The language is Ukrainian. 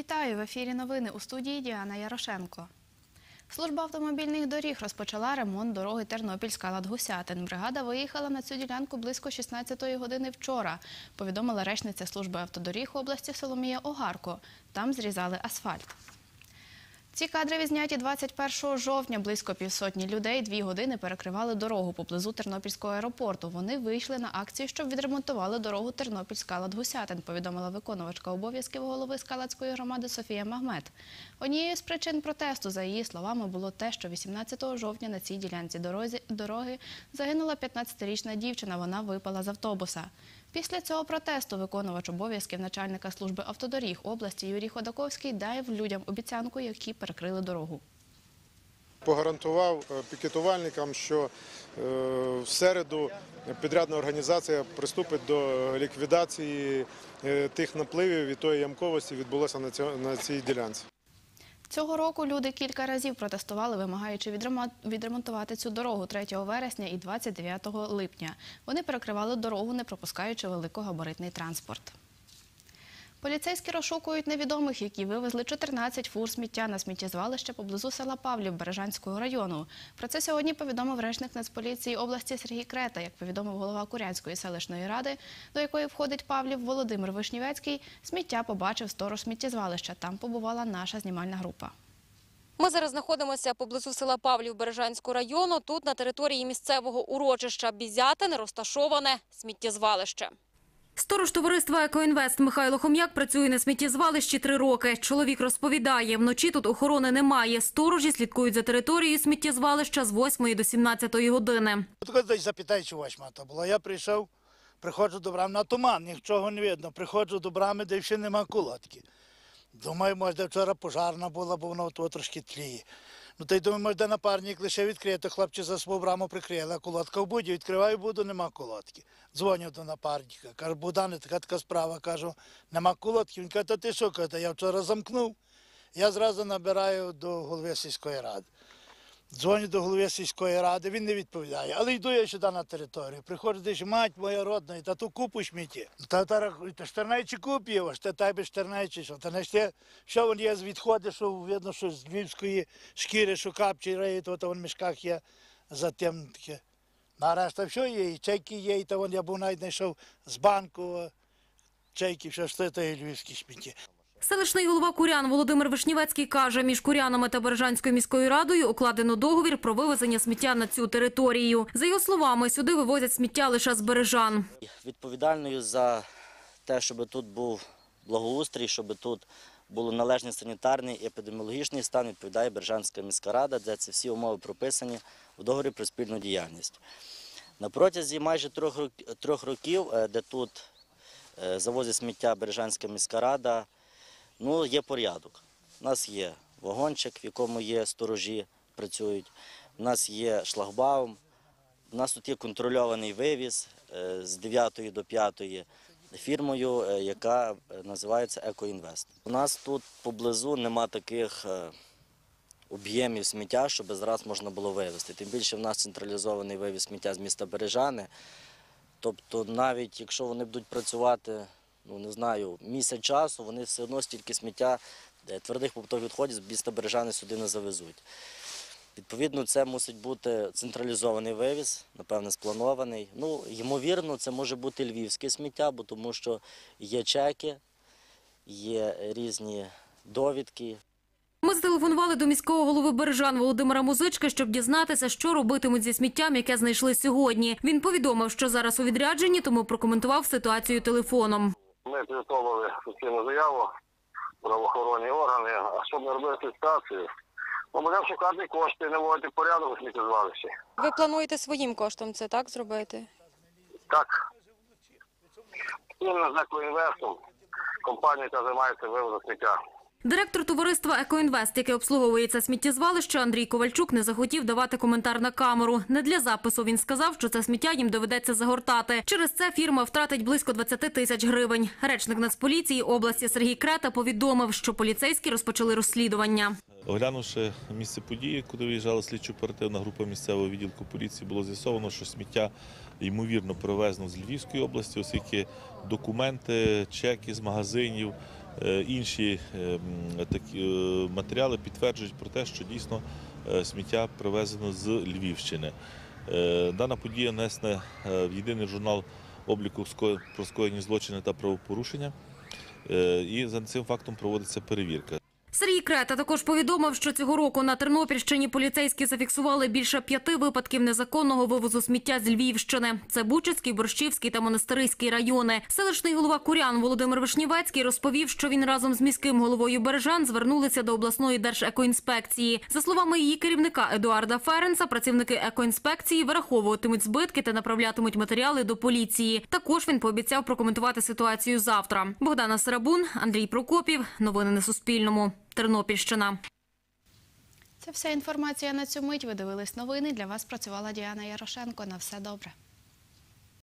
Вітаю! В ефірі новини. У студії Діана Ярошенко. Служба автомобільних доріг розпочала ремонт дороги Тернопіль-Скалат-Гусятин. Бригада виїхала на цю ділянку близько 16-ї години вчора, повідомила речниця служби автодоріг області Соломія Огарко. Там зрізали асфальт. Ці кадри відзняті 21 жовтня. Близько півсотні людей 2 години перекривали дорогу поблизу Тернопільського аеропорту. Вони вийшли на акцію, щоб відремонтували дорогу Тернопіль-Скалат-Гусятин, повідомила виконувачка обов'язків голови Скалатської громади Софія Магмет. Однією з причин протесту, за її словами, було те, що 18 жовтня на цій ділянці дороги загинула 15-річна дівчина. Вона випала з автобуса. Після цього протесту виконувач обов'язків начальника служби автодоріг області Юрій Ходаковський дав людям обіцянку, які перекрили дорогу. Погарантував пікетувальникам, що в середу підрядна організація приступить до ліквідації тих напливів і тої ямковості, відбулося на цій ділянці. Цього року люди кілька разів протестували, вимагаючи відремонтувати цю дорогу 3 вересня і 29 липня. Вони перекривали дорогу, не пропускаючи великогабаритний транспорт. Поліцейські розшукують невідомих, які вивезли 14 фур сміття на сміттєзвалище поблизу села Павлів Бережанського району. Про це сьогодні повідомив речник Нацполіції області Сергій Крета. Як повідомив голова Курянської селищної ради, до якої входить Павлів, Володимир Вишнівецький, сміття побачив сторож сміттєзвалища. Там побувала наша знімальна група. Ми зараз знаходимося поблизу села Павлів Бережанського району. Тут на території місцевого урочища Бізятин розташоване сміттєзвалище. Сторож товариства «Екоінвест» Михайло Хом'як працює на сміттєзвалищі 3 роки. Чоловік розповідає, вночі тут охорони немає. Сторожі слідкують за територією сміттєзвалища з 8 до 17 години. Тут десь запитай, чи 8 то було. Я прийшов, приходжу до брами, на туман, нічого не видно. Приходжу до брами, де ще нема колодки. Думаю, може, вчора пожарна була, бо воно трошки тліє. Ну, та й думаю, може, напарник лише відкрити, хлопці за свою браму прикрили, а колодка в буді, відкриваю буду, нема колодки. Дзвоню до напарника, кажу, Богдане, така справа, кажу, нема колодки. Він каже, та ти що, каже, я вчора замкнув. Я зразу набираю до голови сільської ради. Дзвоню до голови сільської ради, він не відповідає. Але йду я сюди на територію. Приходжу, десь, мать моя родна, та ту купу шміті. Та штернайчі купів, та тебе штернайчі, що. Та не що вон є з відходи, що видно, що з львівської шкіри, що капчі реють, то вон в мішках є за тим таке. На решта все є, і чайки є, і то вон я був навіть знайшов з банку чайки, що ж це львівські шміті. Селищний голова Курян Володимир Вишнівецький каже, між Курянами та Бережанською міською радою укладено договір про вивезення сміття на цю територію. За його словами, сюди вивозять сміття лише з Бережан. Відповідальною за те, щоб тут був благоустрій, щоб тут було належний санітарний і епідеміологічний стан, відповідає Бережанська міська рада, де ці всі умови прописані в договорі про спільну діяльність. На протязі майже 3 років, де тут завозить сміття Бережанська міська рада, є порядок. У нас є вагончик, в якому є сторожі, працюють. У нас є шлагбаум. У нас тут є контрольований вивіз з 9 до 5 фірмою, яка називається «Екоінвест». У нас тут поблизу нема таких об'ємів сміття, щоб зараз можна було вивезти. Тим більше в нас централізований вивіз сміття з міста Бережани. Тобто навіть якщо вони будуть працювати, місяць часу, вони все одно стільки сміття, твердих побутових відходів з міста Бережани сюди не завезуть. Відповідно, це мусить бути централізований вивіз, напевно, спланований. Ймовірно, це може бути львівське сміття, тому що є чеки, є різні довідки. Ми зателефонували до міського голови Бережан Володимира Музички, щоб дізнатися, що робитимуть зі сміттям, яке знайшли сьогодні. Він повідомив, що зараз у відрядженні, тому прокоментував ситуацію телефоном. Ми підготовили офіційну заяву в правоохоронні органи, а щоб не робити ситуацію, ми будемо шукати кошти, наводити порядок у сміттєзвалищі. Ви плануєте своїм коштом це так зробити? Так. Спільно з «Екоінвестом», компанія, яка займається вивозом сміття. Директор товариства «Екоінвест», яке обслуговує це сміттєзвалище, Андрій Ковальчук не захотів давати коментар на камеру. Не для запису він сказав, що це сміття їм доведеться загортати. Через це фірма втратить близько 20 тисяч гривень. Речник Нацполіції області Сергій Крета повідомив, що поліцейські розпочали розслідування. Оглянувши місце події, куди виїжджала слідчо-оперативна група місцевого відділку поліції, було з'ясовано, що сміття ймовірно привезено з Львівської області, оскільки документи, чеки з магазинів інші такі матеріали підтверджують про те, що дійсно сміття привезено з Львівщини. Дана подія внесена в єдиний журнал обліку про скоєні злочини та правопорушення, і за цим фактом проводиться перевірка. Сергій Крета також повідомив, що цього року на Тернопільщині поліцейські зафіксували більше 5 випадків незаконного вивозу сміття з Львівщини. Це Бучацький, Борщівський та Монастириський райони. Селищний голова Курян Володимир Вишнівецький розповів, що він разом з міським головою Бережан звернулися до обласної держекоінспекції. За словами її керівника Едуарда Ференса, працівники екоінспекції вираховуватимуть збитки та направлятимуть матеріали до поліції. Також він пообіцяв прокоментувати ситуацію завтра. Богдана Сарабун, Андрій Прокопів. Новини на Суспільному. Тернопільщина. Це вся інформація на цю мить. Ви дивились новини. Для вас працювала Діана Ярошенко. На все добре.